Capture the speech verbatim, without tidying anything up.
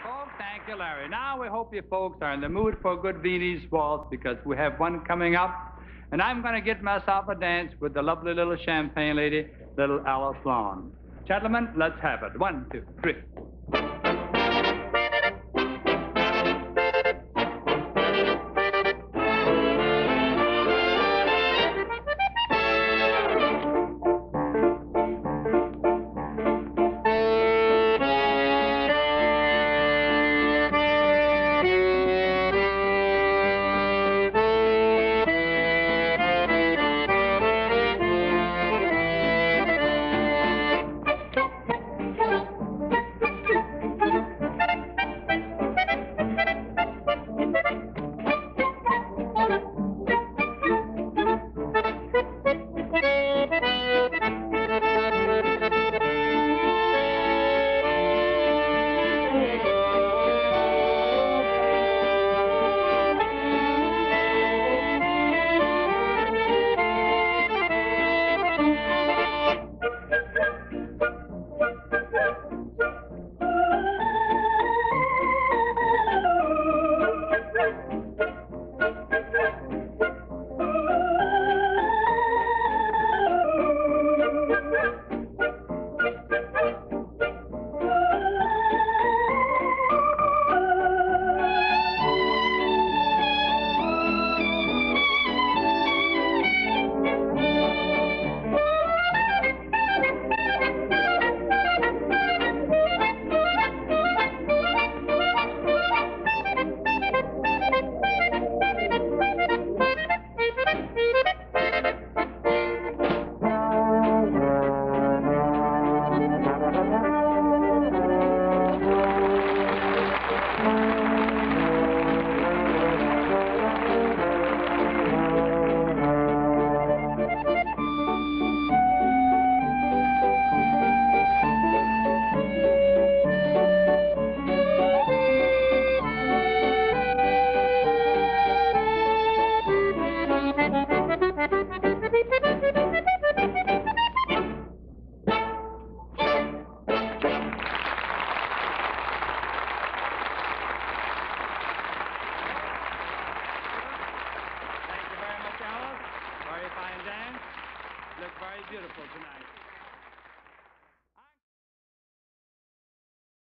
Oh, thank you, Larry. Now we hope you folks are in the mood for a good Viennese waltz because we have one coming up. And I'm going to get myself a dance with the lovely little champagne lady, little Alice Lawn. Gentlemen, let's have it. One, two, three.